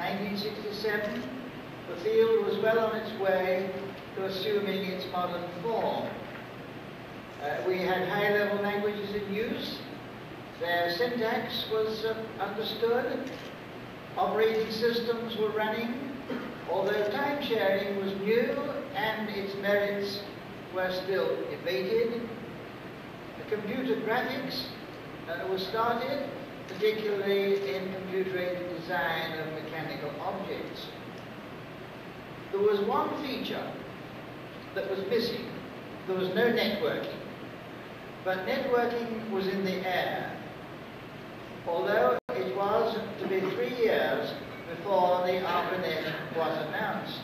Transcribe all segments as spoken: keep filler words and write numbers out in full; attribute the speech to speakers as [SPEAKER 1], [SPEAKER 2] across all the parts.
[SPEAKER 1] nineteen sixty-seven, the field was well on its way to assuming its modern form. Uh, we had high-level languages in use, their syntax was uh, understood, operating systems were running, although time sharing was new and its merits were still debated. The computer graphics uh, was started, particularly in computer-aided design of mechanical objects. There was one feature that was missing. There was no networking. But networking was in the air, although it was to be three years before the ARPANET was announced.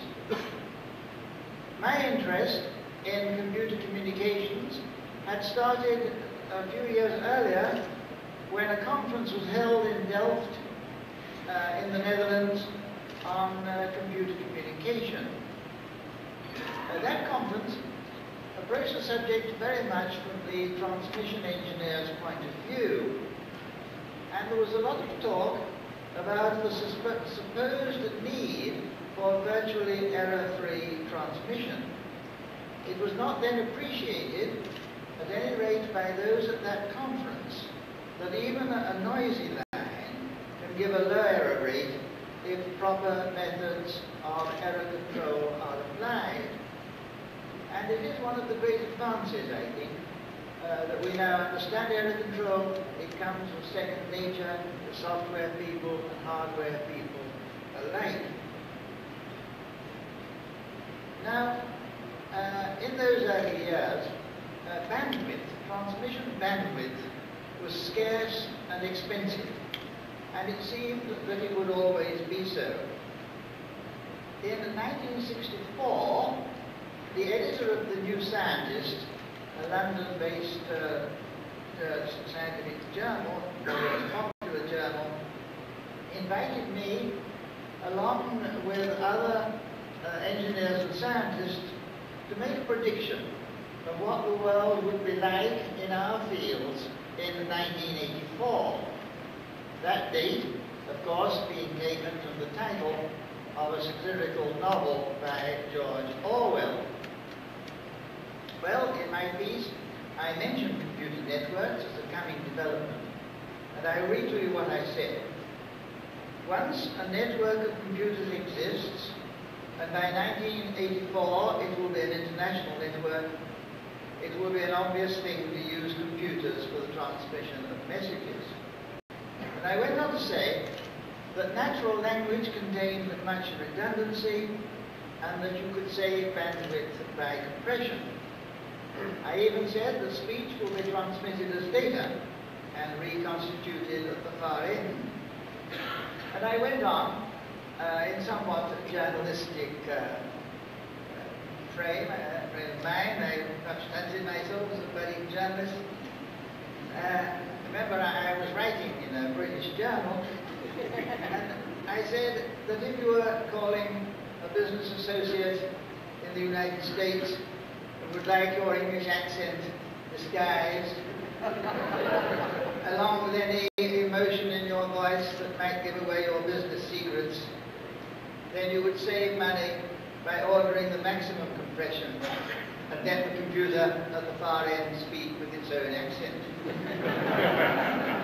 [SPEAKER 1] My interest in computer communications had started a few years earlier when a conference was held in Delft uh, in the Netherlands on uh, computer communication. Uh, that conference approached the subject very much from the transmission engineer's point of view, and there was a lot of talk about the supposed need for virtually error-free transmission. It was not then appreciated, at any rate by those at that conference, that even a noisy line can give a low error rate if proper methods of error control are applied. And it is one of the great advances, I think, uh, that we now understand error control. It comes from second nature to software people and hardware people alike. Now, uh, in those early years, uh, bandwidth, transmission bandwidth, was scarce and expensive, and it seemed that it would always be so. In nineteen sixty-four, the editor of The New Scientist, a London-based uh, uh, scientific journal, a popular journal, invited me, along with other uh, engineers and scientists, to make a prediction of what the world would be like in our fields in nineteen eighty-four. That date, of course, being taken from the title of a satirical novel by George Orwell. Well, in my piece, I mentioned computer networks as a coming development, and I read to you what I said. Once a network of computers exists, and by nineteen eighty-four it will be an international network, it will be an obvious thing to use computers for the transmission of messages. And I went on to say that natural language contained much redundancy, and that you could save bandwidth by compression. I even said that speech will be transmitted as data and reconstituted at the far end. And I went on uh, in somewhat journalistic uh, frame, uh, frame of mind. I perhaps fancied myself as a budding journalist. Uh, remember, I, I was writing in a British journal, and I said that if you were calling a business associate in the United States and would like your English accent disguised, along with any emotion in your voice that might give away your business secrets, then you would save money by ordering the maximum compression and let the computer at the far end speak with its own accent.